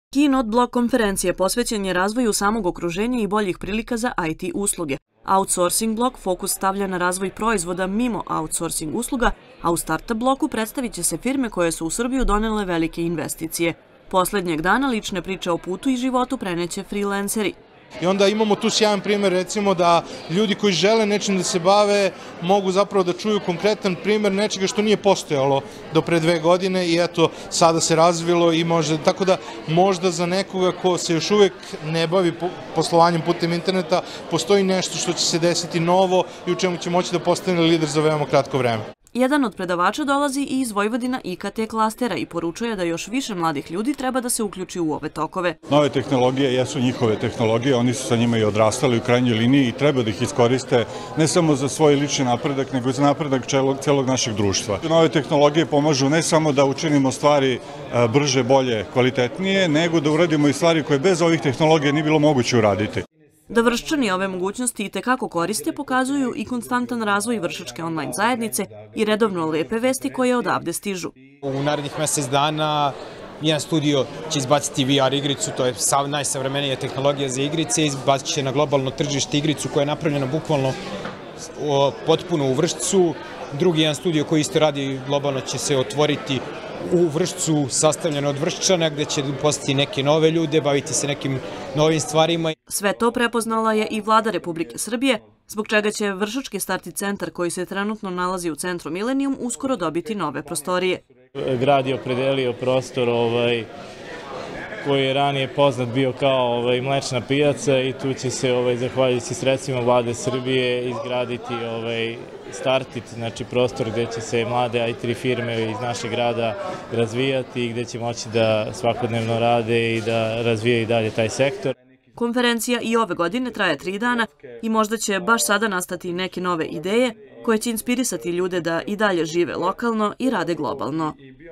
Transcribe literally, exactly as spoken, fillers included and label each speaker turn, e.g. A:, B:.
A: Keynote blok konferencije posvećen je razvoju samog okruženja i boljih prilika za I T usluge. Outsourcing blok fokus stavlja na razvoj proizvoda mimo outsourcing usluga, a u startup bloku predstavit će se firme koje su u Srbiju donele velike investicije. Poslednjeg dana lične priče o putu i životu preneće freelanceri.
B: I onda imamo tu sjajan primjer, recimo da ljudi koji žele nečim da se bave mogu zapravo da čuju konkretan primjer nečega što nije postojalo do pre dve godine i eto sada se razvilo i može, tako da možda za nekoga ko se još uvek ne bavi poslovanjem putem interneta postoji nešto što će se desiti novo i u čemu će moći da postane lider za veoma kratko vreme.
A: Jedan od predavača dolazi i iz Vojvodina I K T klastera i poručuje da još više mladih ljudi treba da se uključi u ove tokove.
C: Nove tehnologije jesu njihove tehnologije, oni su sa njima i odrastali u krajnjoj liniji i treba da ih iskoriste ne samo za svoj lični napredak, nego i za napredak celog našeg društva. Nove tehnologije pomažu ne samo da učinimo stvari brže, bolje, kvalitetnije, nego da uradimo i stvari koje bez ovih tehnologija nije bilo moguće uraditi.
A: Da Vrščani ove mogućnosti i tekako koriste pokazuju i konstantan razvoj vršačke online zajednice i redovno lepe vesti koje odavde stižu.
D: U narednih mesec dana jedan studio će izbaciti V R igricu, to je najsavremenija tehnologija za igrice, izbacit će na globalno tržište igricu koja je napravljena bukvalno potpuno u Vršcu. Drugi jedan studio koji isto radi globalno će se otvoriti u Vršcu, sastavljeno od Vrščana, gde će postati neke nove ljude, baviti se nekim novim stvarima.
A: Sve to prepoznala je i Vlada Republike Srbije, zbog čega će Vršački starti centar koji se trenutno nalazi u centru Milenijum uskoro dobiti nove prostorije.
E: Grad je opredelio prostor koji je ranije poznat bio kao mlečna pijaca i tu će se, zahvaljujući sredstvima Vlade Srbije, izgraditi Startit, znači prostor gde će se mlade I T firme iz našeg grada razvijati i gde će moći da svakodnevno rade i da razvijaju i dalje taj sektor.
A: Konferencija i ove godine traje tri dana i možda će baš sada nastati neke nove ideje koje će inspirisati ljude da i dalje žive lokalno i rade globalno.